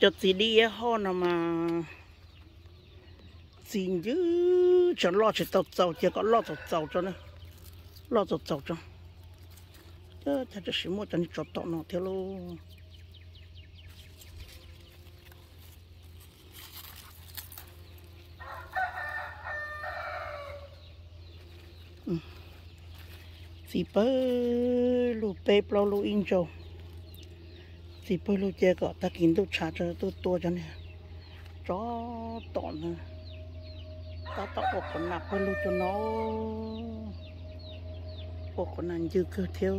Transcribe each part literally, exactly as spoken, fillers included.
cho chị đi ho nào mà xin chứ cho lo chỉ tàu tàu chỉ có lo tàu tàu cho nó lo tàu tàu cho chứ thật sự mua cho nó cho tàu nó theo luôn si bơ lu pe plo lu in cho si bơ lu chơi có ta kín tu trả cho tu tua cho này chó tọn nè ta tọt một con nạp bơ lu cho nó một con ăn dư cơ theo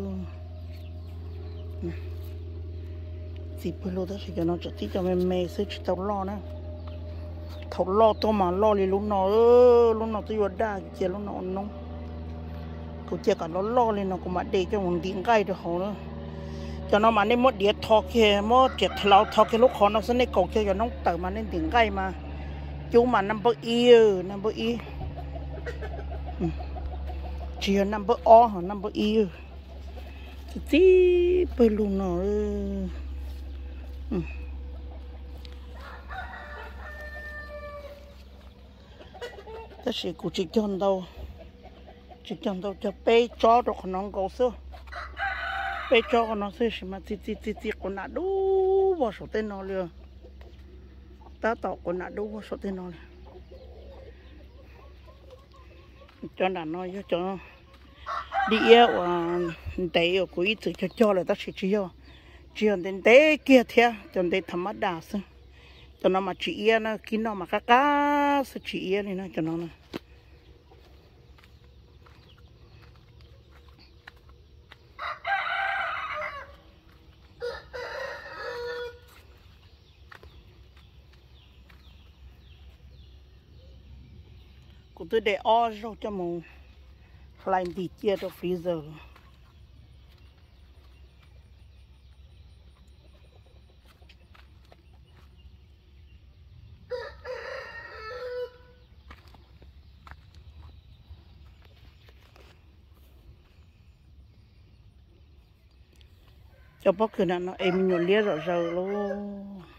si bơ lu đó thì cho nó cho tí cho mẹ mẹ sẽ chỉ tao lo nè thầu lo tôi mà lo thì lúc nào lúc nào tôi vừa đa chơi lúc nào nóng cô chơi cả nó lo lên nó cũng mà để cho mình điện gai được họ nữa cho nó mà nên mất điện thọ kia mất chết lâu thọ kia lúc họ nó sẽ nên cầu kia cho nó tự mà nên điện gai mà chú mà number e number e chỉ là number o hoặc number e tí bơi luôn nó ta sẽ cụ chỉ chọn đâu chỉ chọn đâu cho bé cho được nó cầu xưa bé cho nó xưa mà tí tí tí tí con nát đủ vào số tên nó liền ta tạo con nát đủ vào số tên nó liền cho nát nó cho đi yêu để ở cuối tự cho cho là ta sẽ chỉ cho chỉ đến để kia theo cho đến thầm đá xưa cho nó mà chỉ yêu nó khi nó mà cá cá sẽ chỉ yêu này nó cho nó này cũng tôi để o rau cho mù lạnh thì chia cho freezer cho bóc cái nào nó em nhồi lia rồi rồi luôn